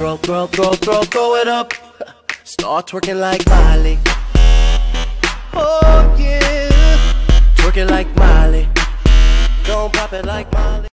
Throw it up. Start twerking like Miley. Oh yeah, twerking like Miley. Don't pop it like Miley.